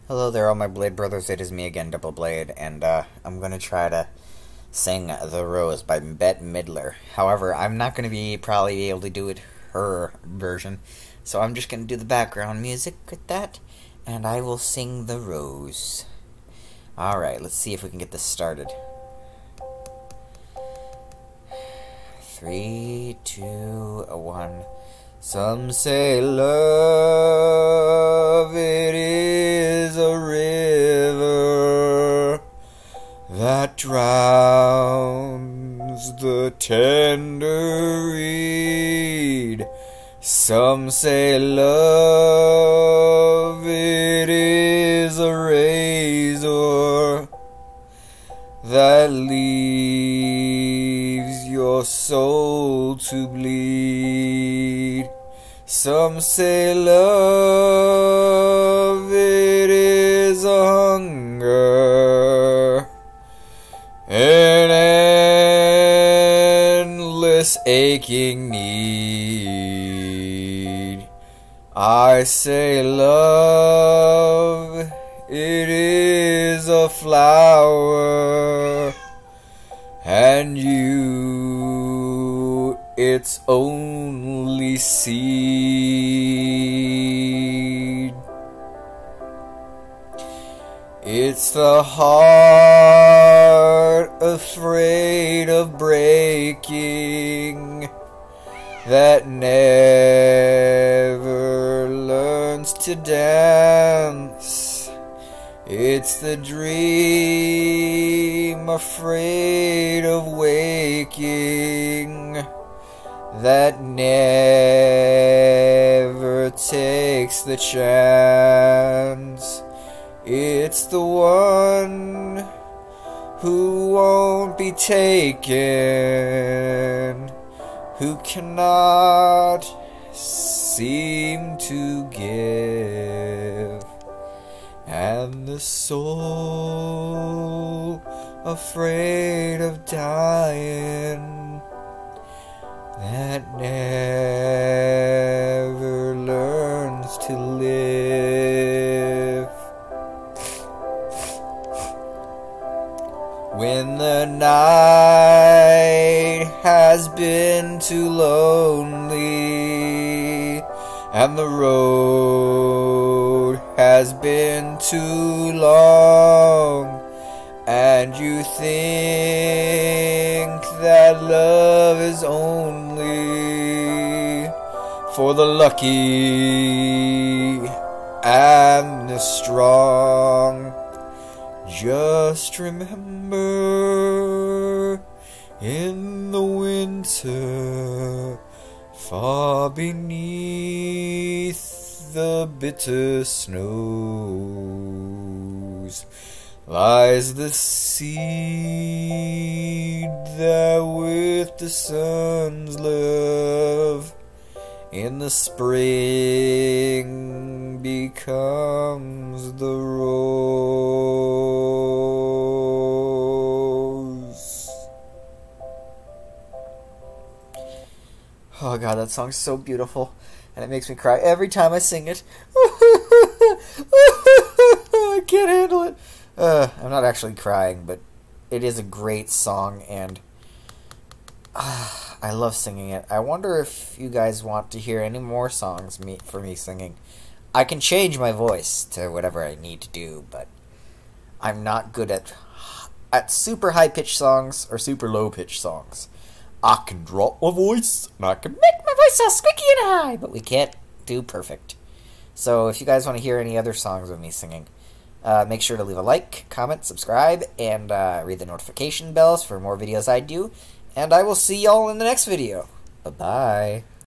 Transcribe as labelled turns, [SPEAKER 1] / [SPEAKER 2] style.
[SPEAKER 1] Hello there, all my Blade brothers. It is me again, Double Blade, and I'm gonna try to sing "The Rose" by Bette Midler. However, I'm not gonna be probably able to do it her version, so I'm just gonna do the background music with that, and I will sing "The Rose." All right, let's see if we can get this started. 3, 2, 1. Some say love, it is a river that drowns the tender reed. Some say love, it is a razor that leaves your soul to bleed. Some say love, it is a hunger, an endless aching need. I say love, it is a flower, and you, its only seed. It's the heart afraid of breaking that never learns to dance. It's the dream afraid of waking that never takes the chance. It's the one who won't be taken, who cannot seem to give. And the soul afraid of dying, that never learns to live. When the night has been too lonely, and the road has been too long, and you think that love is only for the lucky and the strong, just remember, in the winter, far beneath the bitter snows, lies the seed that with the sun's love in the spring becomes the rose. Oh god, that song's so beautiful, and it makes me cry every time I sing it. I can't handle it. I'm not actually crying, but it is a great song, and I love singing it. I wonder if you guys want to hear any more songs for me singing. I can change my voice to whatever I need to do, but I'm not good at super high-pitched songs or super low-pitched songs. I can drop my voice, and I can make my voice all squeaky and high, but we can't do perfect. So if you guys want to hear any other songs of me singing, make sure to leave a like, comment, subscribe, and read the notification bells for more videos I do. And I will see y'all in the next video. Bye-bye.